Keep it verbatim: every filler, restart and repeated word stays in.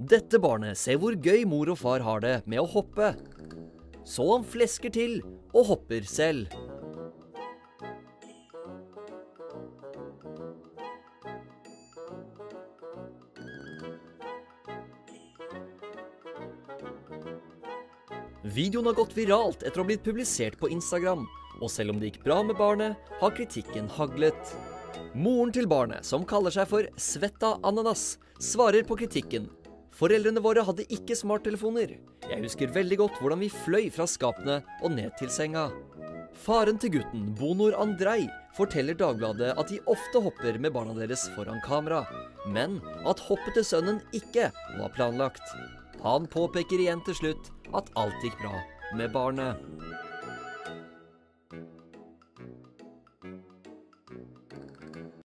Dette barnet ser hvor gøy mor og far har det med å hoppe. Så han flesker til og hopper selv. Videoen har gått viralt etter å ha blitt publisert på Instagram, og selv om det gikk bra med barnet, har kritikken haglet. Moren til barnet, som kaller seg for Svetta Ananas, svarer på kritikken. Foreldrene våre hadde ikke smarttelefoner. Jeg husker veldig godt hvordan vi fløy fra skapene og ned til senga. Faren til gutten, Bonor Andrei, forteller Dagbladet at de ofte hopper med barna deres foran kamera, men at hoppet til sønnen ikke var planlagt. Han påpeker igjen til slutt at alt gikk bra med barnet.